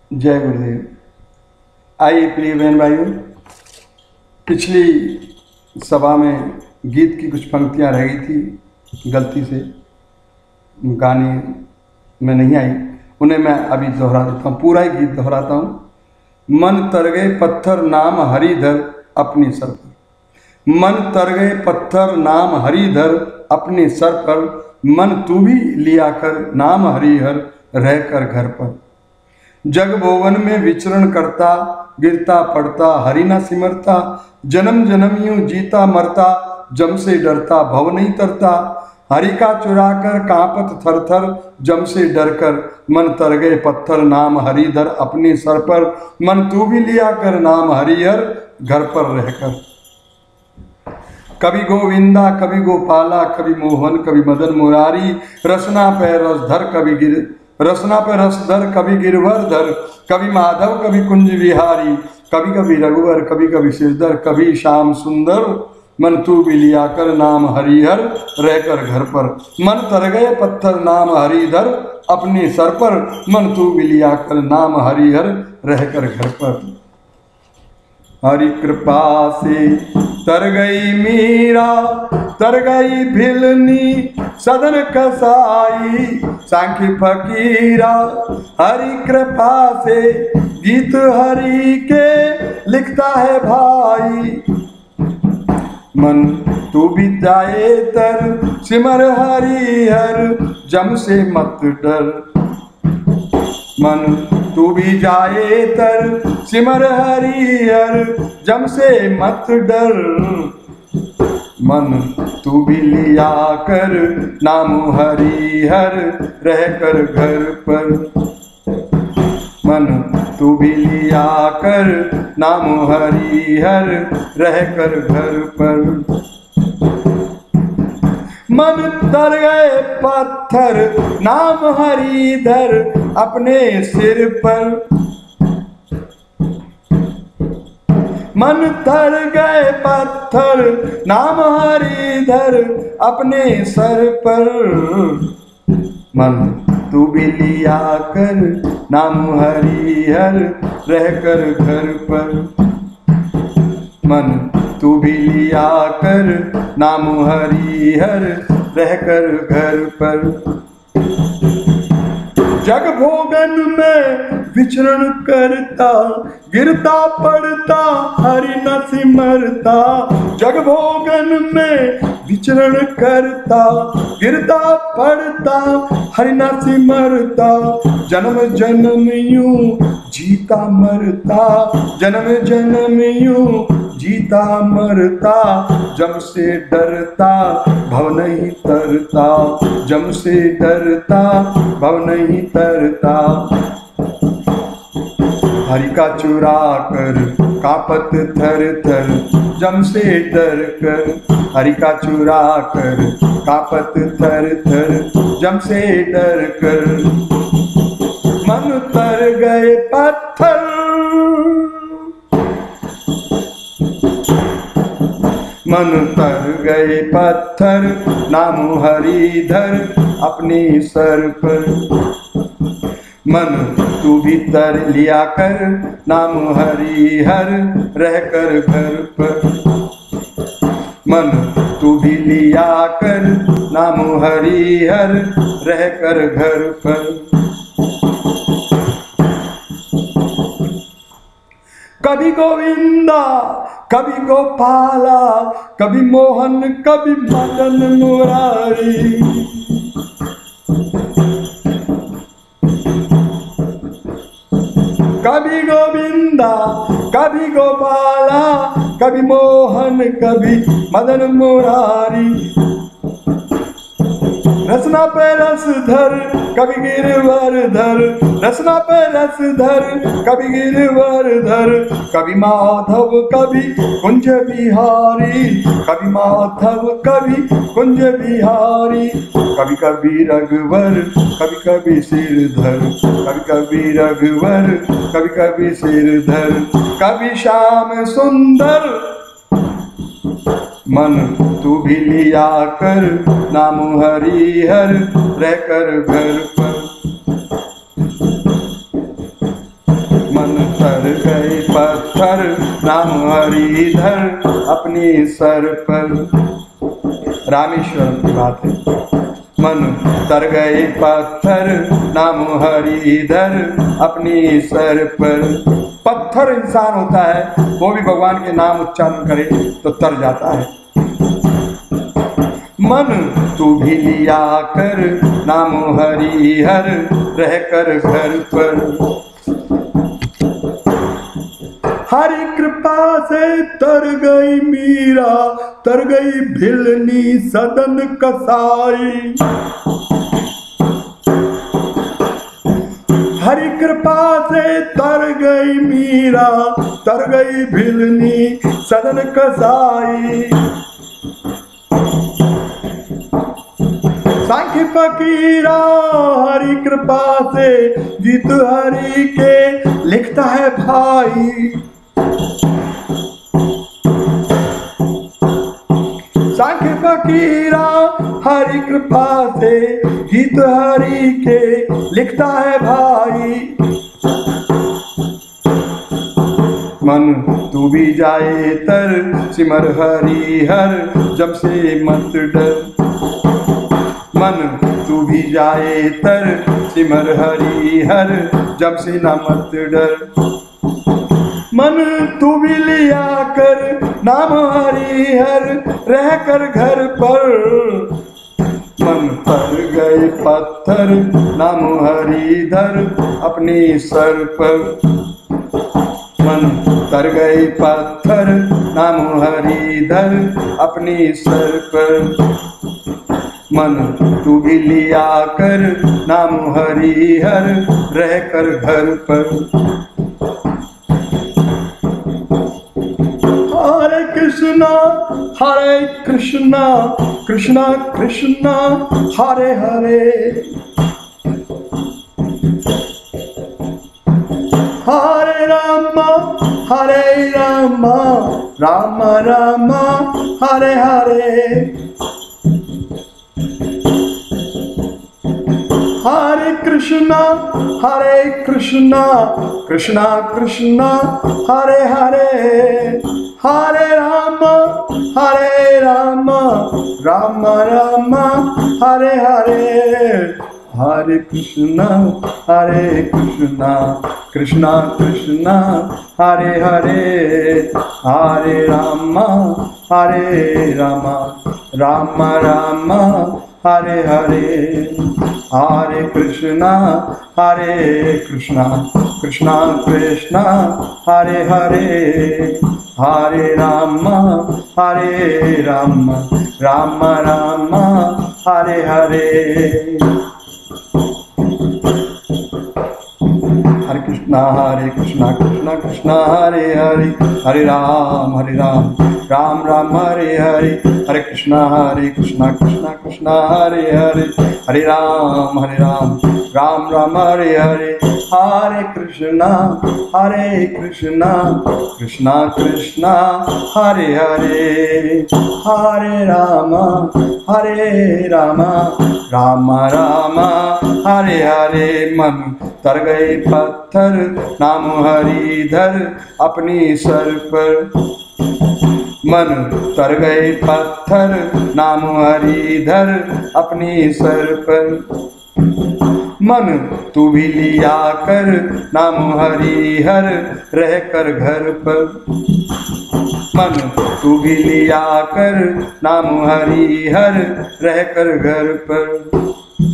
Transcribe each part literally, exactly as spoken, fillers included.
जय गुरुदेव। आइए प्रिय बहन भाइयों, पिछली सभा में गीत की कुछ पंक्तियां रह गई थी, गलती से गाने में नहीं आई, उन्हें मैं अभी दोहरा देता हूँ। पूरा ही गीत दोहराता हूँ। मन तर गए पत्थर नाम हरिधर अपने सर पर, मन तर गए पत्थर नाम हरिधर अपने सर पर, मन तू भी लिया कर नाम हरिहर रह कर घर पर। जग भोवन में विचरण करता, गिरता पड़ता हरि न सिमरता, जन्म जन्म यूं जीता मरता, जम से डरता भव नहीं तरता। हरि का चुरा कर कांपत थर थर, जम से डर कर मन तर गए पत्थर नाम हरिधर अपने सर पर, मन तू भी लिया कर नाम हरिहर घर पर रहकर। कभी गोविंदा कभी गोपाला, कभी मोहन कभी मदन मुरारी, रसना पे रसधर कभी गिर रसना पे रसधर कभी गिरवर धर, कभी माधव कभी कुंज विहारी, कभी कभी रघुवर कभी कभी सिरधर, कभी श्याम सुंदर मन तू भी लिया कर नाम हरिहर रहकर घर पर। मन तर गए पत्थर नाम हरिधर अपने सर पर, मन तू भी लिया कर नाम हरिहर रहकर घर पर। हरि कृपा से तर गई मीरा, तर गई भिलनी सदन कसाई, सांख्य फकीरा हरि कृपा से गीत हरि के लिखता है भाई। मन तू भी जाए तर सिमर हरिहर जम से मत डर, मन तू भी जाए तर सिमर हरिहर जम से मत डर। मन तू भी लिया कर नाम हरिहर रह कर घर पर, मन तू भी लिया कर नाम हरिहर रह कर घर पर। मन तर गए पत्थर नाम हरिधर अपने सिर पर, मन तर गए पत्थर नाम हरिधर अपने सर पर, मन तू भी लिया कर नाम हरिहर रह कर घर पर, मन तू भी लिया कर नाम हरिहर रह कर घर पर। जग भोगन में विचरण करता, गिरता पड़ता हरि न सिमरता, जग भोगन में विचरण करता, गिरता पड़ता हरि न सिमरता, जन्म जन्म यूं जीता मरता, जन्म जन्म यूं जीता मरता, जम से डरता भव नहीं तरता, जम से डरता भव नहीं तरता। हरि का चुरा कर कापत थर थर जम से डर कर, हरि का चुरा कर कापत थर थर जम से डर कर। मन तर गए पत्थर मन तर गए पत्थर नाम हरिधर अपने सर पर, मन तू भी तर लिया कर नाम हरिहर रह कर घर पर, मन तू भी लिया कर नाम हरिहर रह कर घर पर। कभी गोविंदा कभी गोपाला, कभी मोहन कभी मदन मुरारी, कभी गोविंदा कभी गोपाला, कभी मोहन कभी मदन मुरारी, रसना पे रस धर कभी गिरवर धर, रसना पे रस धर कभी गिरवर धर, कभी माधव कभी कुंज बिहारी, कभी माधव कभी कुंज बिहारी, कभी कभी रघुवर कभी कभी सिरधर, कभी कभी रघुवर कभी कभी सिरधर, कभी श्याम सुंदर मन तू भी लिया कर नाम हरिहर रह कर घर पर। मन तर गए पत्थर नाम हरि धर अपनी सर पर। रामेश्वरम की बात है। मन तर गए पत्थर नाम हरि धर अपनी सर पर। पत्थर इंसान होता है, वो भी भगवान के नाम उच्चारण करे तो तर जाता है। मन तू भी लिया कर नाम हरि हर रह कर घर पर। हरि कृपा से तर गई मीरा, तर गई भिलनी सदन कसाई। हरि कृपा से तर गई मीरा, तर गई भिलनी सदन कसाई। सांख्य फकीरा हरि कृपा से गीत हरि के लिखता है भाई। सांख्य फकीरा हरि कृपा से गीत हरि के लिखता है भाई। मन तू भी जाए तर सिमर हरि हर जब से मत डर। मन तू भी जाए तर सिमर हरि हर जब से न मत डर। मन तू भी लिया कर नाम हरि हर रह कर घर पर। मन पर गए पत्थर नाम हरि धर अपनी सर पर। मन तर गए पत्थर नाम हरि धर अपनी सर पर। मन तू भी लिया कर नाम हरि हर रह कर घर पर। हरे कृष्णा हरे कृष्णा कृष्णा कृष्णा हरे हरे। हरे राम हरे राम राम राम हरे हरे। हरे कृष्णा हरे कृष्णा कृष्णा कृष्णा हरे हरे। हरे राम हरे राम राम राम हरे हरे। हरे कृष्णा हरे कृष्णा कृष्णा कृष्णा हरे हरे। हरे राम हरे राम राम राम हरे हरे। हरे कृष्णा हरे कृष्णा कृष्णा कृष्णा हरे हरे। हरे राम हरे राम राम राम हरे हरे। हरे कृष्णा हरे कृष्णा कृष्णा कृष्णा हरे हरे। हरे राम हरे राम राम राम हरे हरे। हरे कृष्णा हरे कृष्णा कृष्णा कृष्णा हरे हरे। हरे राम हरे राम राम राम हरे हरे। हरे कृष्णा हरे कृष्णा कृष्णा कृष्णा हरे हरे। हरे राम हरे राम राम राम हरे हरे। मन तर गए पत्थर नाम हरि धर अपनी सर पर। मन तर गए पत्थर नाम हरि धर अपनी सर पर। मन तू भी लिया कर नाम हरि हर रह कर घर पर। मन तू भी लिया कर नाम हरि हर रह कर घर पर।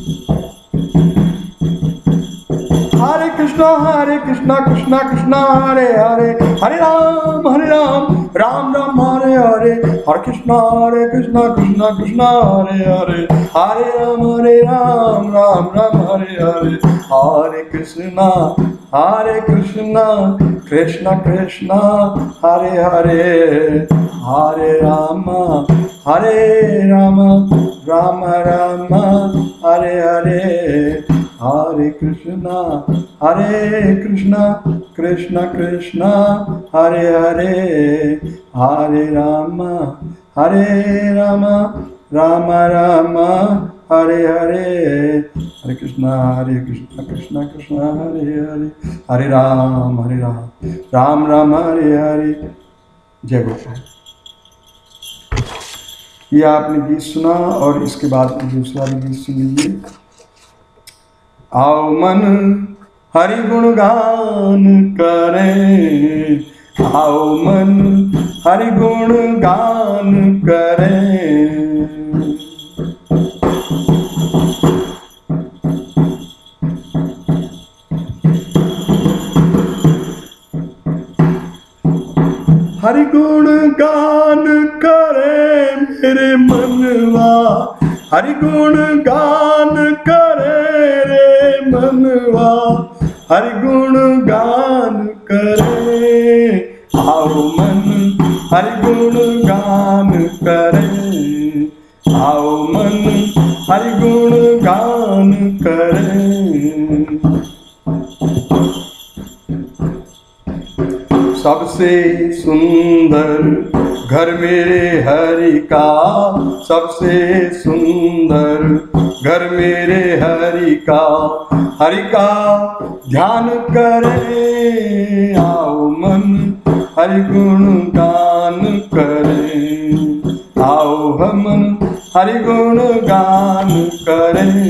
हरे कृष्णा हरे कृष्णा कृष्णा कृष्णा हरे हरे। हरे राम हरे राम राम राम हरे हरे। हरे कृष्णा हरे कृष्णा कृष्णा कृष्णा हरे हरे। हरे राम हरे राम राम राम हरे हरे। हरे कृष्णा हरे कृष्णा कृष्णा कृष्णा हरे हरे। हरे राम हरे राम राम राम हरे हरे। हरे कृष्णा हरे कृष्णा कृष्णा कृष्णा हरे हरे। हरे राम हरे राम राम राम हरे हरे, हरे कृष्णा हरे कृष्णा कृष्णा कृष्णा हरे हरे, हरे राम हरे राम राम राम हरे हरे। जय गोपाल। ये आपने गीत सुना और इसके बाद दूसरा भी गीत सुन लीजिए। आओ मन हरि गुण गान करें, आओ मन हरि गुण गान करें। हरि गुण गान करे मेरे मनवा, हरि गुण गान करे रे मनवा, हरि गुण गान करे। आओ मन हरि गुण गान करे, आओ मन हरि गुण गान करे। सबसे सुंदर घर मेरे हरि का, सबसे सुंदर घर मेरे हरि का, हरि का ध्यान करें। आओ मन हरि गुण गान करें, आओ हम हरि गुण गान करें।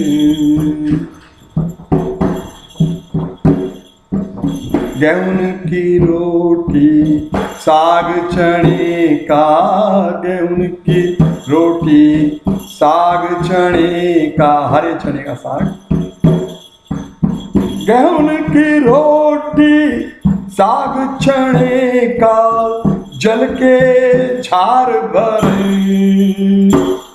गेहूं की रोटी साग चने का, गेहूं की रोटी साग चने का, हरे चने का साग। गेहूं की रोटी साग चने का, जल के झार भरे।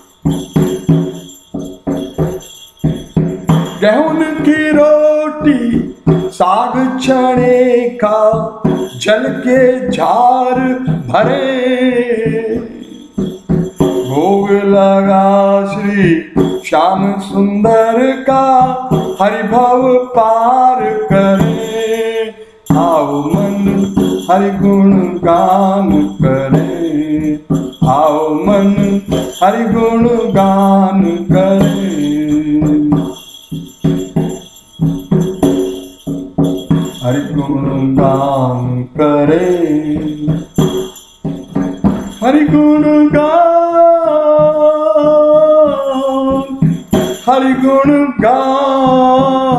गेहूं की रोटी साग चने का, जल के झार भरे। भोग लगा श्री श्याम सुंदर का, हरि भव पार करे। आओ मन हरि गुण गान करे, आओ मन हरि गुण गान करे। हरि गुण गान करे, हरि गुण गान, हरि गुण गान।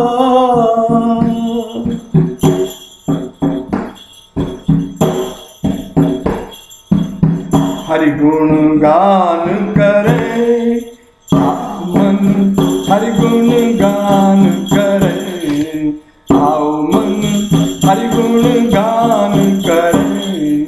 हरि गुण गान करे, मन हरि गुण गान करे। आओ मन हरि गुण गान करें।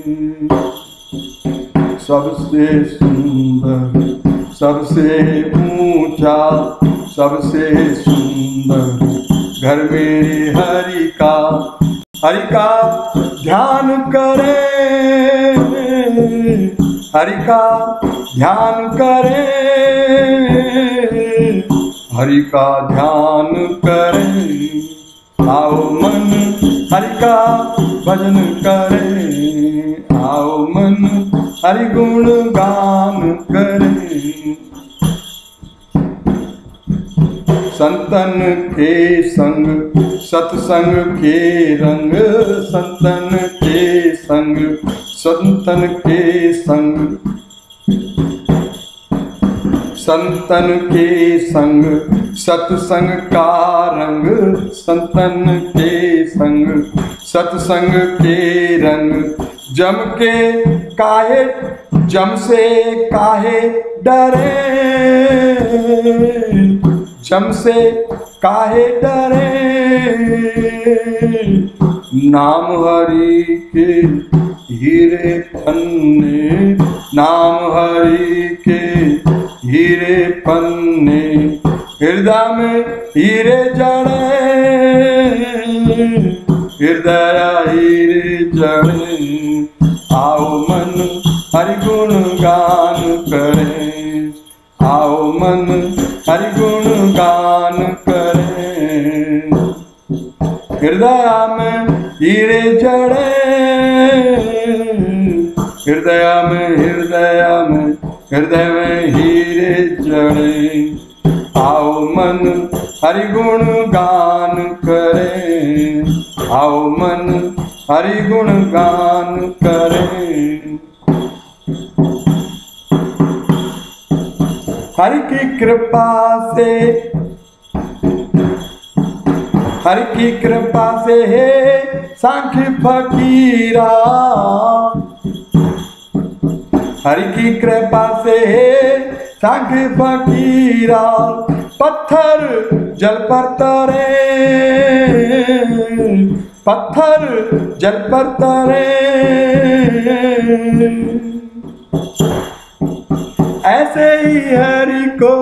सबसे सुंदर सबसे ऊंचा सबसे सुंदर घर मेरे हरि का, हरि का ध्यान करें, हरि का ध्यान करें, हरि का ध्यान करें। आओ मन हरि का भजन करें, आओ मन हरि गुण गान करें। संतन के संग सत्संग के रंग, संतन के संग संतन के संग, संतन के संग सत्संग का रंग, संतन के संग सत्संग के रंग। जम के काहे जम से काहे डरे, जम से काहे डरे। नाम हरि के हीरे पन्ने, नाम हरि के हीरे पन्ने। हृदय में हीरे जड़े, हृदय हीरे जड़े। आओ मन हरि गुण गान करें, आओ मन हरि गुण गान करें। हृदय में हीरे जड़े, हृदय में हृदय में हृदय में हीरे जड़े। आओ मन हरि गुण गान करें, आओ मन हरि गुण गान करें। हरि की कृपा से, हरि की कृपा से है सांख्य फकीरा, हरि की कृपा से है सांख्य फकीरा। पत्थर जल पर तरे, पत्थर जल पर तरे, ऐसे ही हरि को,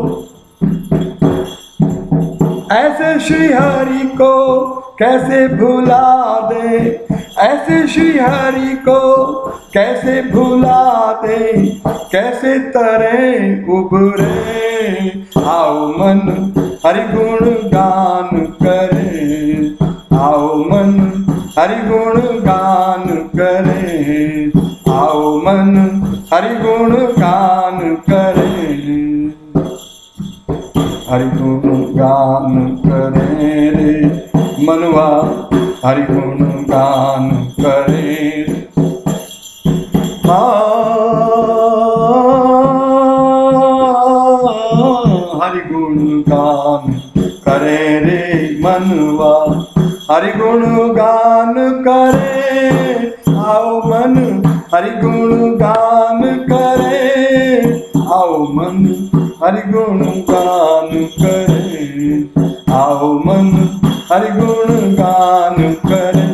ऐसे श्री हरि को कैसे भुला दे, ऐसे श्री हरि को कैसे भुला दे, कैसे तरे उभरे, आओ मन हरि गुण गान करें, आओ मन हरि गुण गान करें, आओ मन हरि गुण गान करें। हरि गुण गान करें रे मनवा, हरि गुण गान करें। हरि गुण गान करें रे मनवा, हरि गुण गान करें, आओ मन हरि गुण गान करें, आओ मन हरि गुण गान करें, आओ मन हरि गुण गान करें।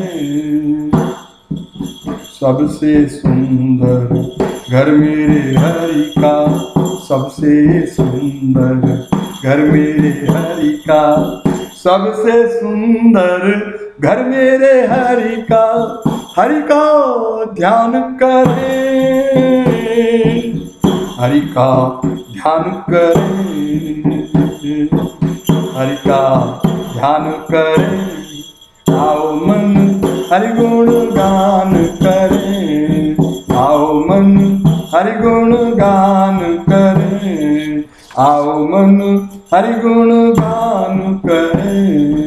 सबसे सुंदर घर मेरे हरि का, सबसे सुंदर घर मेरे हरि का, सबसे सुंदर घर मेरे हरि का। हरि का ध्यान करें, हरि का ध्यान करें, हरि का ध्यान करें, आओ मन हरि गुण गान करें, आओ मन हरि गुण गान करें, आओ मन हरि गुण गान करें।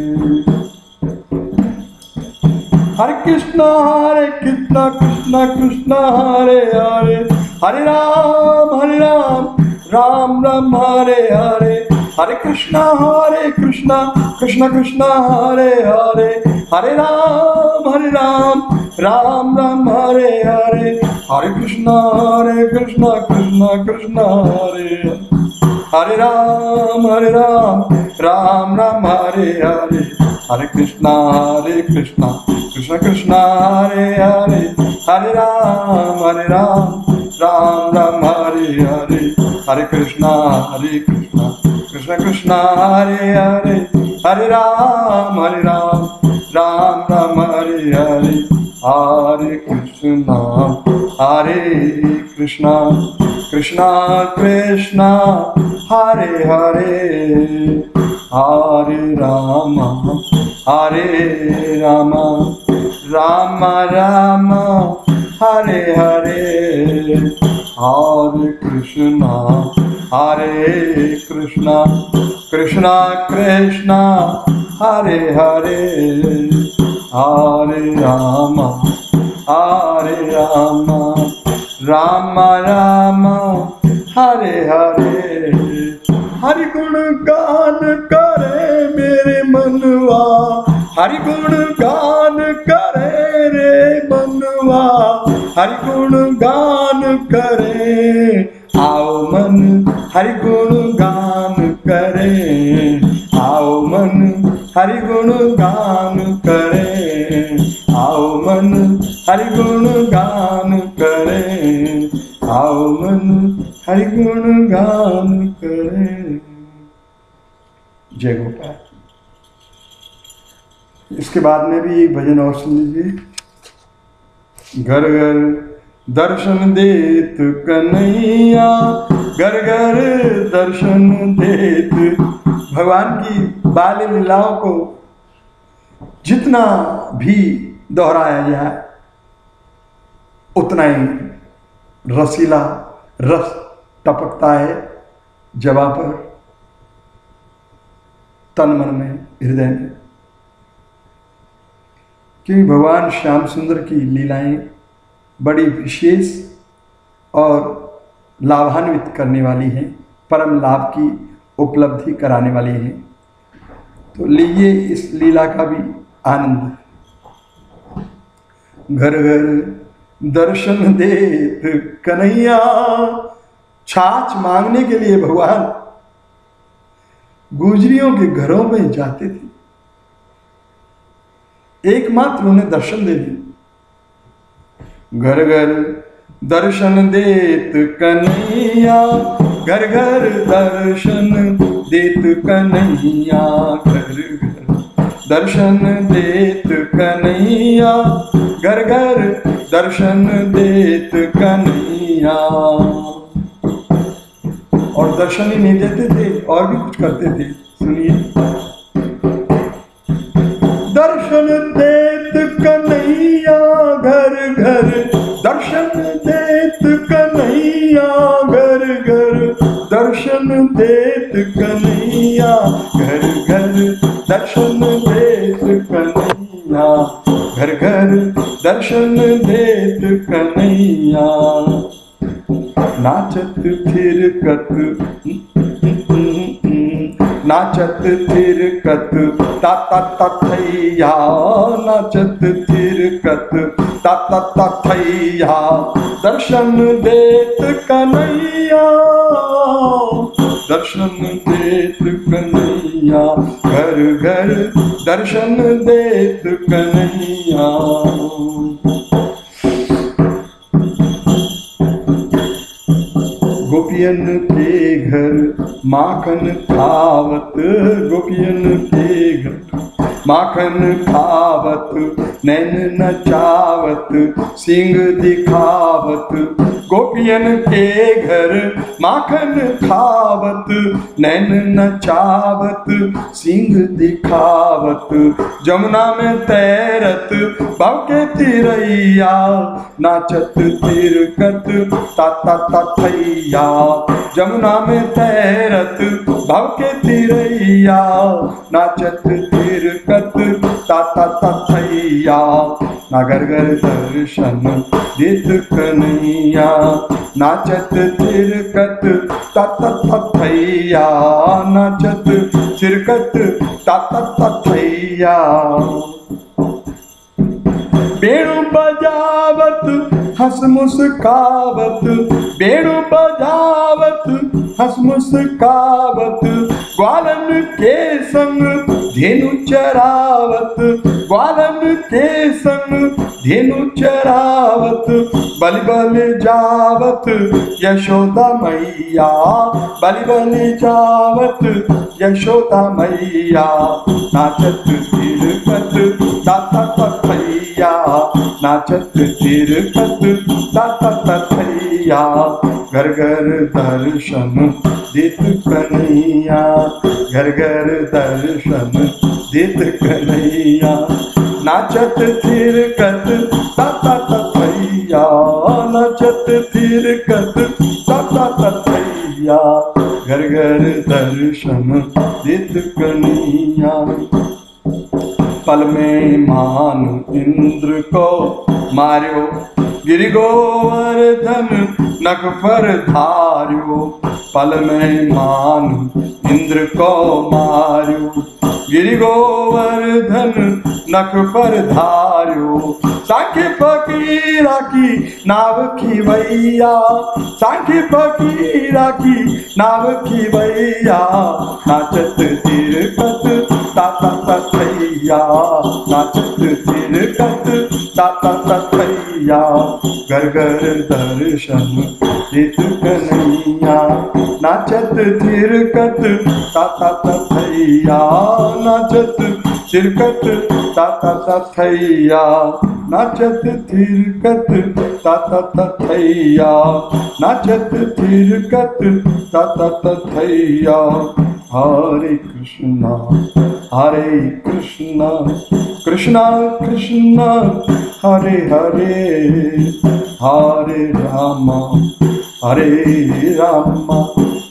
हरे कृष्णा हरे कृष्णा कृष्णा कृष्णा हरे हरे, हरे राम हरे राम राम राम हरे हरे, हरे कृष्णा हरे कृष्णा कृष्णा कृष्णा हरे हरे, हरे राम हरे राम राम राम हरे हरे, हरे कृष्णा हरे कृष्णा कृष्णा कृष्णा हरे हरे, हरे राम हरे राम राम राम हरे हरे, हरे कृष्णा हरे कृष्णा कृष्णा कृष्णा हरे हरे, हरे राम हरे राम राम राम हरे हरे, हरे कृष्णा हरे कृष्णा कृष्णा कृष्णा हरे हरे, हरे राम हरे राम राम राम हरे हरे, हरे कृष्णा हरे कृष्णा कृष्णा कृष्णा हरे हरे, हरे राम हरे राम राम राम हरे हरे, हरे कृष्णा हरे कृष्णा कृष्णा कृष्णा हरे हरे, हरे राम हरे राम राम राम हरे हरे। हरि गुण गान करे मेरे मनवा, हरि गुण गान करे रे मनवा, हरि गुण गान करे, आओ मन हरि गुण गान करे, आओ मन हरि गुण गान करे, आओ मन हरि गुण गान करे, आओ मन हरि गुण गान करे। जय गोपाल। इसके बाद में भी एक भजन और सुन लीजिए। घर घर दर्शन देत कन्हैया, घर घर दर्शन देत। भगवान की बाल लीलाओं को जितना भी दोहराया जाए उतना ही रसीला रस टपकता है जवा पर। तन मन में, हृदय में। क्योंकि भगवान श्याम सुंदर की लीलाएं बड़ी विशेष और लाभान्वित करने वाली हैं, परम लाभ की उपलब्धि कराने वाली हैं। तो लीजिए इस लीला का भी आनंद। घर घर दर्शन देत कन्हैया, छाछ मांगने के लिए भगवान गुजरियों के घरों में जाते थे, एकमात्र उन्हें दर्शन दे दिए। घर घर दर्शन देत कन्हैया, घर घर दर्शन देत कन्हैया, घर घर दर्शन देत कन्हैया, घर घर दर्शन देत कन्हैया। और दर्शन ही नहीं देते थे, और भी कुछ करते थे। सुनिए, दर्शन देत कन्हैया, घर घर दर्शन देत कन्हैया, घर घर दर्शन देत कन्हैया, घर घर दर्शन देत कन्हैया, घर घर दर्शन देत कन्हैया। नाचत थिरकत नाचत थिरकत ता ता ता थैया, नाचत थिरकत ता ता ता थैया, दर्शन देत कन्हैया, दर्शन देत कन्हैया, घर घर दर्शन देत कन्हैया। गोपियन के घर माखन खावत, गोपियन के घर माखन खावत, नैन नचावत, सिंह दिखावत। गोपियन के घर माखन खावत, नैन नचावत, सिंह दिखावत। जमुना में तैरत भव के तिरैया, नाचत तिरकत ता ता ता थैया। जमुना में तैरत भव के तिरैया, नाचत तिरकत ता ता ता थैया। ना घर घर दर्शन देत कन्हैया, नाचत तिरकत ता ता ता थैया, नाचत तिरकत ता ता ता थैया। बेणु बजावत हंस मुस्कावत, बेणु बजावत हंस मुस्कावत, ग्वालन के संग धेनु चरावत, ग्वालन के संग धेनु चरावत। बलि बलि जावत यशोदा मैया, बलि बलि जावत यशोदा मैया। नाचत तिरकत ता ता ता थैया, नाचत तिरकत ता ता ता थैया। घर घर दर्शन देत कन्हैया, घर घर दर्शन देत कन्हैया। नाचत तिरकत ता ता ता थैया, नाचत तिरकत ता ता ता थैया। घर घर दर्शन देत कन्हैया। पल में मान इंद्र को मार्यो, गिरि गोवर्धन नख पर धार्यो। पल में मान इंद्र को मार्यो, गिरि गोवर्धन नख पर धार्यो। सांख्य फकीरा की नाव खिवैया, सांख्य फकीरा की नाव खिवैया। नाचत तिरकत ता ता ता थैया, नाचत तिरकत ता ता ता थैया। घर घर दर्शन देत कन्हैया, नाचत तिरकत ता ता ता थैया, नाचत तिरकत ता ता ता थैया। नाचत तिरकत ता ता ता थैया, नाचत तिरकत ता ता ता थैया। हरे कृष्णा हरे कृष्णा, कृष्णा कृष्णा हरे हरे, हरे रामा हरे रामा,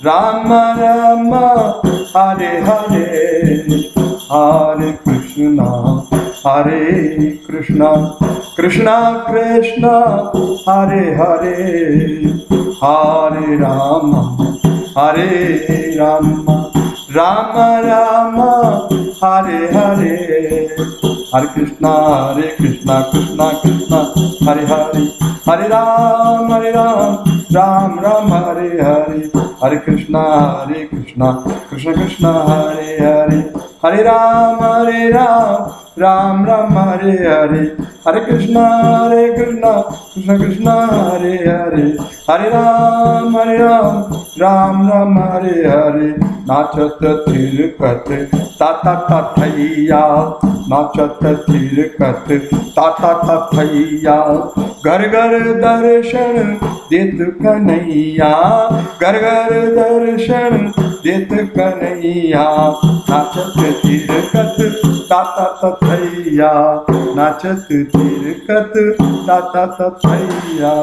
राम राम हरे हरे, हरे कृष्णा हरे कृष्णा, कृष्णा कृष्णा हरे हरे, हरे राम हरे राम, राम राम हरे हरे, हरे कृष्णा हरे कृष्णा, कृष्णा कृष्णा हरे हरे, हरे राम हरे राम, राम राम हरे हरे, हरे कृष्णा हरे कृष्णा, कृष्ण कृष्ण हरे हरे, हरे राम हरे राम, राम राम हरे हरे, हरे कृष्णा हरे कृष्णा, कृष्ण कृष्ण हरे हरे, हरे राम हरे राम, राम राम हरे हरे, नाचत थिरकत ताता तथैया, नाचत थिरकत ताता तथैया, घर घर दर्शन देत कन्हैया, घर घर दर्शन देत कन्हैया, नाचत थिरकत ताता तथैया, नाचत थिरकत ताता तथैया।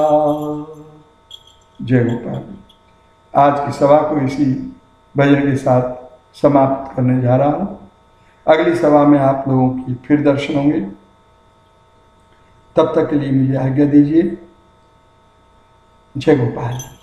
जय गोपाल। आज की सभा को इसी भजन के साथ समाप्त करने जा रहा हूँ। अगली सभा में आप लोगों की फिर दर्शन होंगे। तब तक के लिए मुझे आज्ञा दीजिए। जय गोपाल।